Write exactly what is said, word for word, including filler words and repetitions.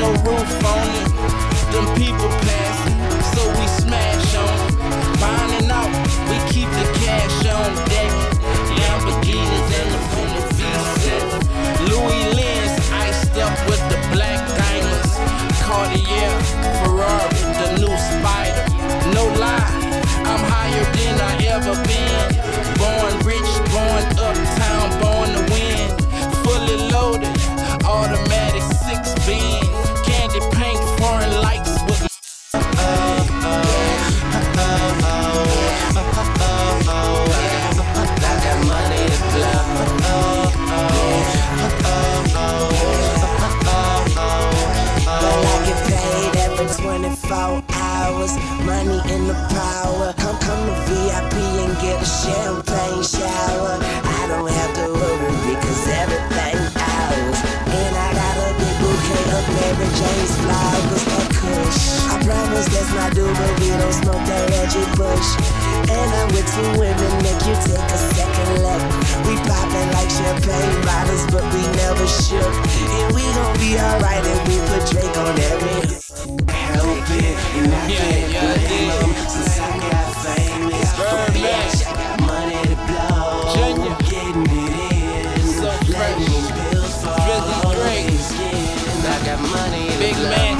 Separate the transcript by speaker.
Speaker 1: no roof on it. Them people passing, so we smash on. Binding out, we keep the cash on deck. Lamborghinis and the Puma V set. Louis Lens iced up with the black diamonds. Cartier, Ferrari, the new Spider. No lie, I'm higher than I ever been. Born rich, born uptown, born to win. Fully loaded, automatic six bin. Candy paint, foreign lights with my oh, oh, oh, oh, oh, oh. I got money to blow. Oh, oh, oh, oh, oh, oh.
Speaker 2: But I get paid every twenty-four hours. Money in the power. Come, come to V I P and get a champagne shower. I don't have to worry because everything ours. And I got a big bouquet of Mary Jane's flowers. A kush. I promise that's not do, but we don't smoke that Reggie Bush. And I'm with two women, make you take a second look. We poppin' like champagne bottles, but we never shook. And we gon' be alright if we put Drake on every.
Speaker 3: Help it, and I can't blame them. Since I got famous, bitch, I got money to blow.
Speaker 1: Junior.
Speaker 3: Getting it in,
Speaker 1: So
Speaker 3: letting
Speaker 1: fresh.
Speaker 3: bills fall.
Speaker 1: Drizzy Drake.
Speaker 3: I got money to
Speaker 1: Big
Speaker 3: blow.
Speaker 1: man